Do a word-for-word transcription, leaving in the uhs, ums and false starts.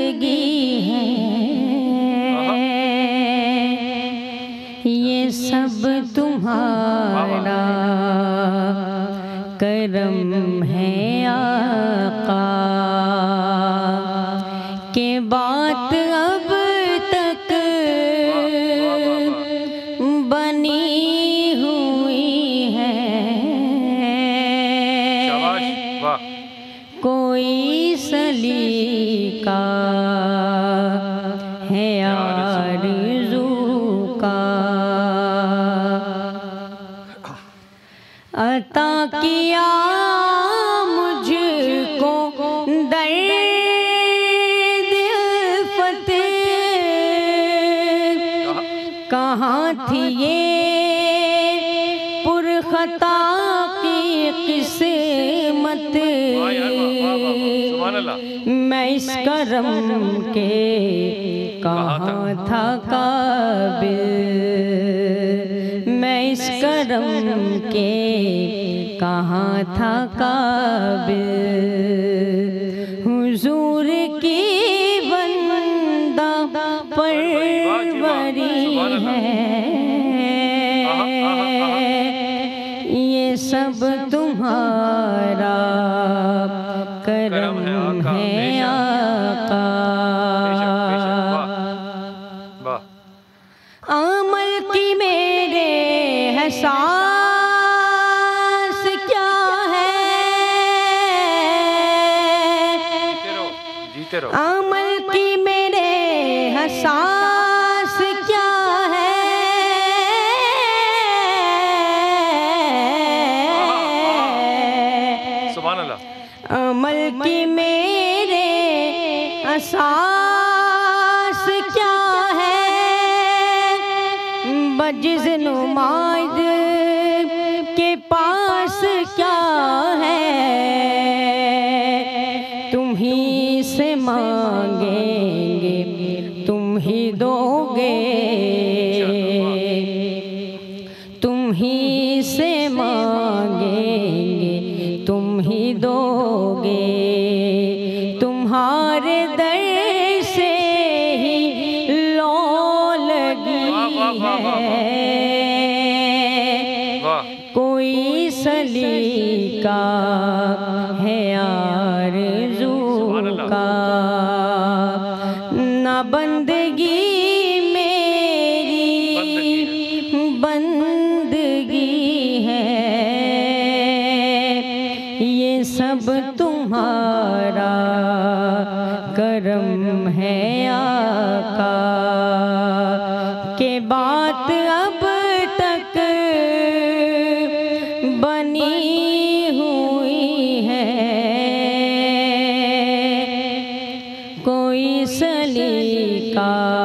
बंदगी है, ये सब तुम्हारा करम है आका। के बात अब तक बनी हुई है, कोई सलीका है आरज़ू का। अता किया मुझको दर्द फतेह, कहाँ थी ये पुरखता की किस्मत। मैं इस करम के कहाँ था काबिल, मैं इस करम के कहाँ था काबिल। हुजूर की बंदा परवरी है, ये सब तुम्हारा करम है आका। अमल की मेरे एहसास क्या है, अमल की मेरे एहसास क्या है। सुभान अल्लाह। अमल की मेरे एहसास क्या है, बजिज़ नुमाइद के पास क्या है। तुम ही से मांगेंगे तुम ही दोगे, तुम ही से मांगेंगे तुम ही दोगे। तुम्हारे दर से ही लो लगी है, कोई सलीका है आरज़ू का। ना बंदगी मेरी बंदगी है, ये सब तुम्हारा करम है आका। के बात अब तक बनी हुई है, कोई सलीका